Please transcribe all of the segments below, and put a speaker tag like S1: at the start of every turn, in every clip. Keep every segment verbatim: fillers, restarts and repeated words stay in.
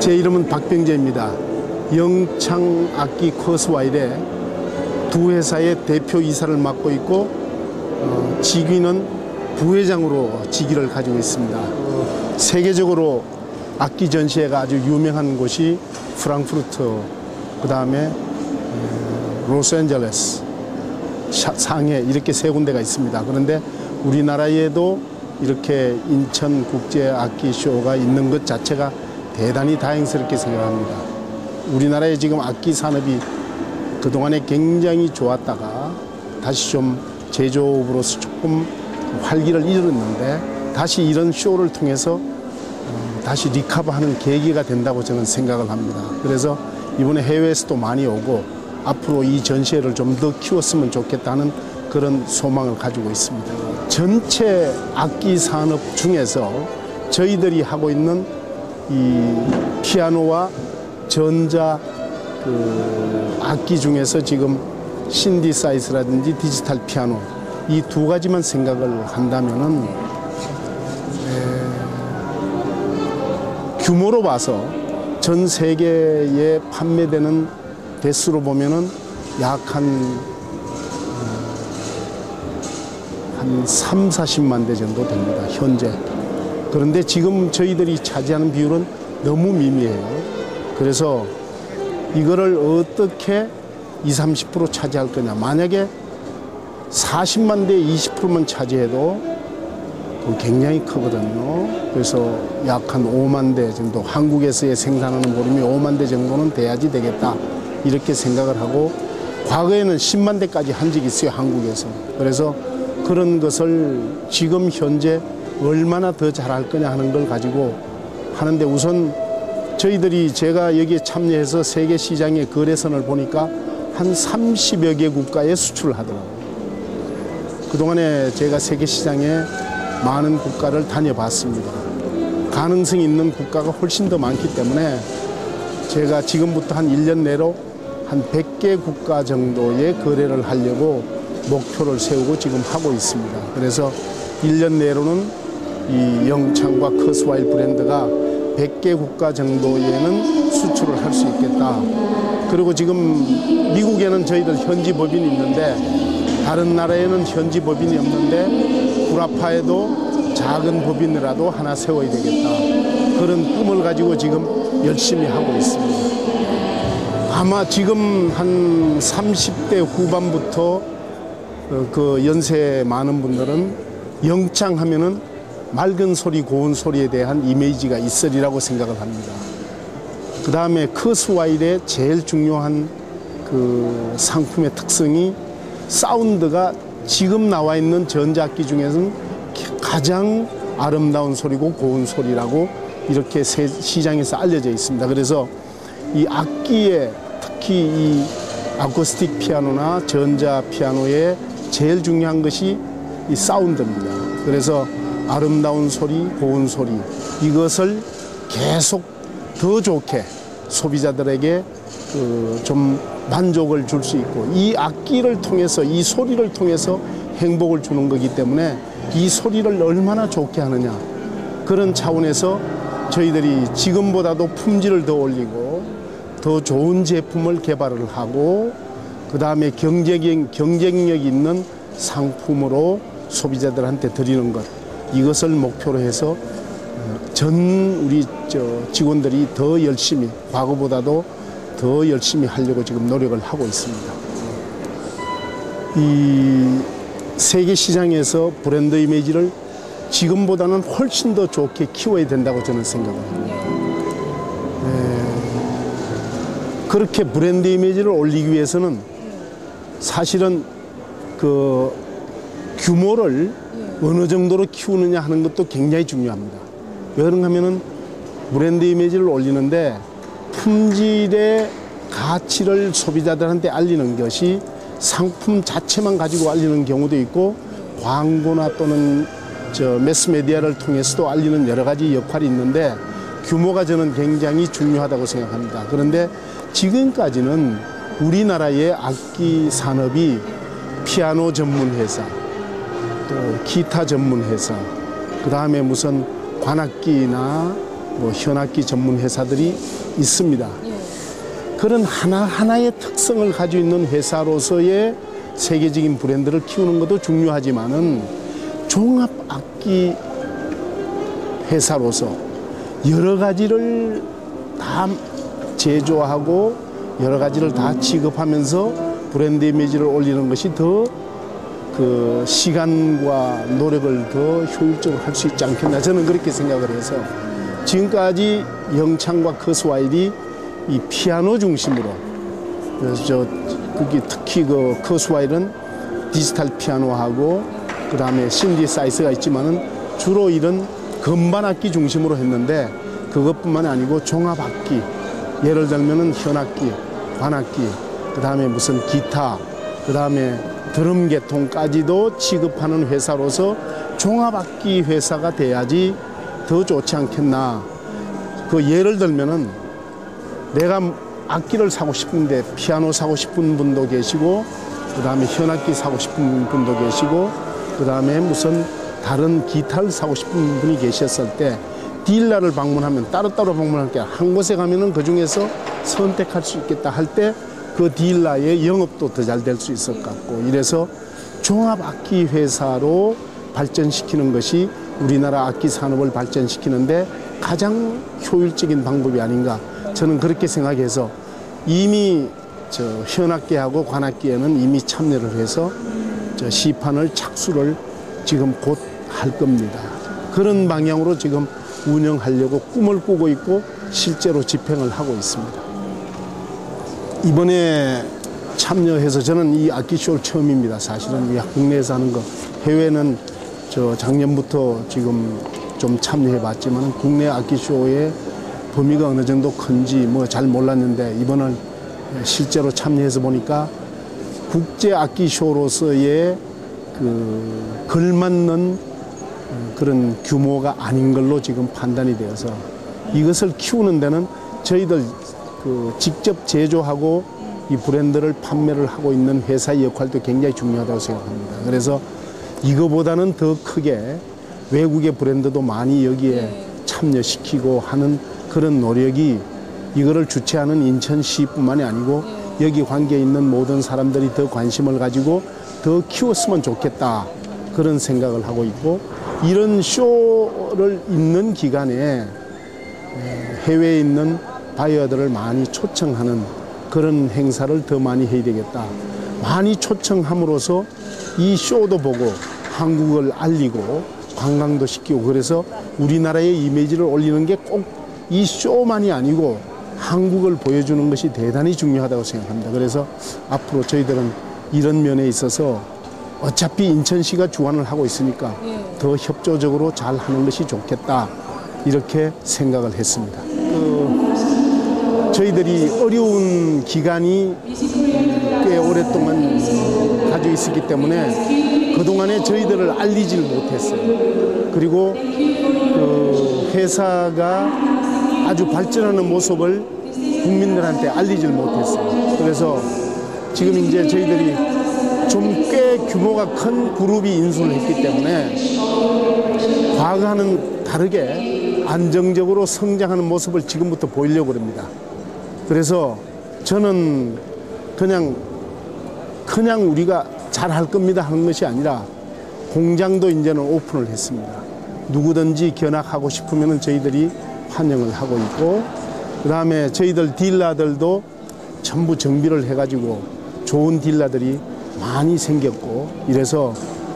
S1: 제 이름은 박병재입니다. 영창 악기 커스와일의 두 회사의 대표 이사를 맡고 있고 어, 직위는 부회장으로 직위를 가지고 있습니다. 어, 세계적으로 악기 전시회가 아주 유명한 곳이 프랑크푸르트, 그 다음에 로스앤젤레스, 상해 이렇게 세 군데가 있습니다. 그런데 우리나라에도 이렇게 인천국제악기쇼가 있는 것 자체가 대단히 다행스럽게 생각합니다. 우리나라의 지금 악기 산업이 그동안에 굉장히 좋았다가 다시 좀 제조업으로서 조금 활기를 잃었는데 다시 이런 쇼를 통해서 다시 리커버하는 계기가 된다고 저는 생각을 합니다. 그래서 이번에 해외에서도 많이 오고 앞으로 이 전시회를 좀 더 키웠으면 좋겠다는 그런 소망을 가지고 있습니다. 전체 악기 산업 중에서 저희들이 하고 있는 이 피아노와 전자 그 악기 중에서 지금 신디사이즈라든지 디지털 피아노 이 두 가지만 생각을 한다면은 에, 규모로 봐서 전 세계에 판매되는 대수로 보면은 약 한 한 삼사십만 대 정도 됩니다, 현재. 그런데 지금 저희들이 차지하는 비율은 너무 미미해요. 그래서 이거를 어떻게 이십, 삼십 퍼센트 차지할 거냐. 만약에 사십만 대 이십 퍼센트만 차지해도 굉장히 크거든요. 그래서 약 한 오만 대 정도, 한국에서의 생산하는 보름이 오만 대 정도는 돼야지 되겠다. 이렇게 생각을 하고, 과거에는 십만 대까지 한 적이 있어요, 한국에서. 그래서 그런 것을 지금 현재 얼마나 더 잘할 거냐 하는 걸 가지고 하는데, 우선 저희들이 제가 여기에 참여해서 세계 시장의 거래선을 보니까 한 삼십여 개 국가에 수출을 하더라고요. 그동안에 제가 세계 시장에 많은 국가를 다녀봤습니다. 가능성이 있는 국가가 훨씬 더 많기 때문에 제가 지금부터 한 일 년 내로 한 백 개 국가 정도의 거래를 하려고 목표를 세우고 지금 하고 있습니다. 그래서 일 년 내로는 이 영창과 커스와일 브랜드가 백 개 국가 정도에는 수출을 할 수 있겠다. 그리고 지금 미국에는 저희들 현지 법인이 있는데 다른 나라에는 현지 법인이 없는데 구라파에도 작은 법인이라도 하나 세워야 되겠다. 그런 꿈을 가지고 지금 열심히 하고 있습니다. 아마 지금 한 삼십 대 후반부터 그 연세 많은 분들은 영창 하면은 맑은 소리, 고운 소리에 대한 이미지가 있으리라고 생각을 합니다. 그 다음에 커스와일의 제일 중요한 그 상품의 특성이 사운드가 지금 나와 있는 전자악기 중에서는 가장 아름다운 소리고 고운 소리라고 이렇게 시장에서 알려져 있습니다. 그래서 이 악기에 특히 이 아쿠스틱 피아노나 전자 피아노에 제일 중요한 것이 이 사운드입니다. 그래서 아름다운 소리, 고운 소리, 이것을 계속 더 좋게 소비자들에게 그 좀 만족을 줄 수 있고, 이 악기를 통해서, 이 소리를 통해서 행복을 주는 거기 때문에 이 소리를 얼마나 좋게 하느냐, 그런 차원에서 저희들이 지금보다도 품질을 더 올리고 더 좋은 제품을 개발을 하고 그 다음에 경쟁, 경쟁력 있는 상품으로 소비자들한테 드리는 것, 이것을 목표로 해서 전 우리 저 직원들이 더 열심히, 과거보다도 더 열심히 하려고 지금 노력을 하고 있습니다. 이 세계 시장에서 브랜드 이미지를 지금보다는 훨씬 더 좋게 키워야 된다고 저는 생각을 합니다. 네. 그렇게 브랜드 이미지를 올리기 위해서는 사실은 그 규모를 어느 정도로 키우느냐 하는 것도 굉장히 중요합니다. 왜 그런가 하면은 브랜드 이미지를 올리는데 품질의 가치를 소비자들한테 알리는 것이 상품 자체만 가지고 알리는 경우도 있고, 광고나 또는 저 매스메디아를 통해서도 알리는 여러 가지 역할이 있는데, 규모가 저는 굉장히 중요하다고 생각합니다. 그런데 지금까지는 우리나라의 악기 산업이 피아노 전문 회사, 또 기타 전문 회사, 그 다음에 무슨 관악기나 뭐 현악기 전문 회사들이 있습니다. 그런 하나하나의 특성을 가지고 있는 회사로서의 세계적인 브랜드를 키우는 것도 중요하지만은 종합악기 회사로서 여러 가지를 다 제조하고 여러 가지를 다 취급하면서 브랜드 이미지를 올리는 것이 더 그 시간과 노력을 더 효율적으로 할 수 있지 않겠나, 저는 그렇게 생각을 해서 지금까지 영창과 커스와일이 이 피아노 중심으로, 그래서 저 그게 특히 그 커스와일은 디지털 피아노하고 그 다음에 신디사이저가 있지만은 주로 이런 건반악기 중심으로 했는데, 그것뿐만이 아니고 종합악기, 예를 들면은 현악기, 관악기, 그 다음에 무슨 기타, 그 다음에 드럼 계통까지도 취급하는 회사로서 종합악기 회사가 돼야지 더 좋지 않겠나. 그 예를 들면은 내가 악기를 사고 싶은데 피아노 사고 싶은 분도 계시고, 그 다음에 현악기 사고 싶은 분도 계시고, 그 다음에 무슨 다른 기타를 사고 싶은 분이 계셨을 때 딜러를 방문하면 따로따로 방문할 게 한 곳에 가면은 그 중에서 선택할 수 있겠다 할 때 그 딜러의 영업도 더 잘 될 수 있을 것 같고, 이래서 종합악기 회사로 발전시키는 것이 우리나라 악기 산업을 발전시키는데 가장 효율적인 방법이 아닌가, 저는 그렇게 생각해서 이미 저 현악기하고 관악기에는 이미 참여를 해서 저 시판을 착수를 지금 곧 할 겁니다. 그런 방향으로 지금 운영하려고 꿈을 꾸고 있고 실제로 집행을 하고 있습니다. 이번에 참여해서 저는 이 악기쇼를 처음입니다. 사실은 이 국내에서 하는 거, 해외는 저 작년부터 지금 좀 참여해 봤지만 국내 악기쇼의 범위가 어느 정도 큰지 뭐 잘 몰랐는데, 이번은 실제로 참여해서 보니까 국제 악기쇼로서의 그 걸맞는 그런 규모가 아닌 걸로 지금 판단이 되어서 이것을 키우는 데는 저희들 그 직접 제조하고 이 브랜드를 판매를 하고 있는 회사의 역할도 굉장히 중요하다고 생각합니다. 그래서 이거보다는 더 크게 외국의 브랜드도 많이 여기에 참여시키고 하는 그런 노력이, 이거를 주최하는 인천시뿐만이 아니고 여기 관계에 있는 모든 사람들이 더 관심을 가지고 더 키웠으면 좋겠다, 그런 생각을 하고 있고, 이런 쇼를 있는 기간에 해외에 있는 바이어들을 많이 초청하는 그런 행사를 더 많이 해야 되겠다. 많이 초청함으로써 이 쇼도 보고 한국을 알리고 관광도 시키고, 그래서 우리나라의 이미지를 올리는 게 꼭 이 쇼만이 아니고 한국을 보여주는 것이 대단히 중요하다고 생각합니다. 그래서 앞으로 저희들은 이런 면에 있어서 어차피 인천시가 주관을 하고 있으니까 더 협조적으로 잘 하는 것이 좋겠다, 이렇게 생각을 했습니다. 그 저희들이 어려운 기간이 꽤 오랫동안 가지고 있었기 때문에 그동안에 저희들을 알리질 못했어요. 그리고 그 회사가 아주 발전하는 모습을 국민들한테 알리질 못했어요. 그래서 지금 이제 저희들이 좀 꽤 규모가 큰 그룹이 인수를 했기 때문에 과거와는 다르게 안정적으로 성장하는 모습을 지금부터 보이려고 합니다. 그래서 저는 그냥 그냥 우리가 잘 할 겁니다 하는 것이 아니라 공장도 이제는 오픈을 했습니다. 누구든지 견학하고 싶으면 저희들이 환영을 하고 있고, 그 다음에 저희들 딜러들도 전부 정비를 해가지고 좋은 딜러들이 많이 생겼고, 이래서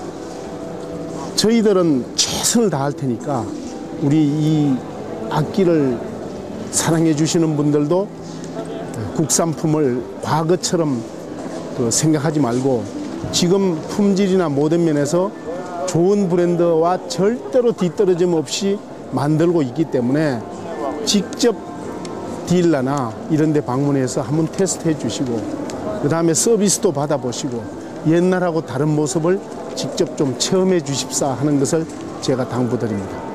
S1: 저희들은 최선을 다할 테니까 우리 이 악기를 사랑해 주시는 분들도 국산품을 과거처럼 그 생각하지 말고 지금 품질이나 모든 면에서 좋은 브랜드와 절대로 뒤떨어짐 없이 만들고 있기 때문에 직접 딜러나 이런 데 방문해서 한번 테스트해 주시고, 그 다음에 서비스도 받아보시고 옛날하고 다른 모습을 직접 좀 체험해 주십사 하는 것을 제가 당부드립니다.